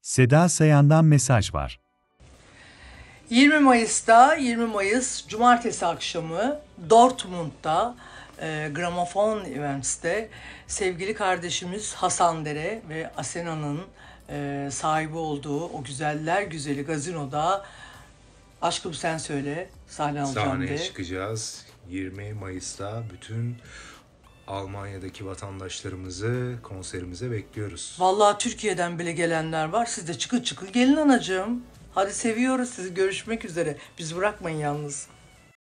Seda Sayan'dan mesaj var. 20 Mayıs Cumartesi akşamı Dortmund'da Gramofon Events'te sevgili kardeşimiz Hasan Dere ve Asena'nın sahibi olduğu o güzeller güzeli gazinoda Aşkım Sen Söyle sahne alacağım Sahneye de. çıkacağız. 20 Mayıs'ta bütün Almanya'daki vatandaşlarımızı konserimize bekliyoruz. Vallahi Türkiye'den bile gelenler var. Siz de çıkın gelin anacığım. Hadi seviyoruz sizi. Görüşmek üzere. Bizi bırakmayın yalnız.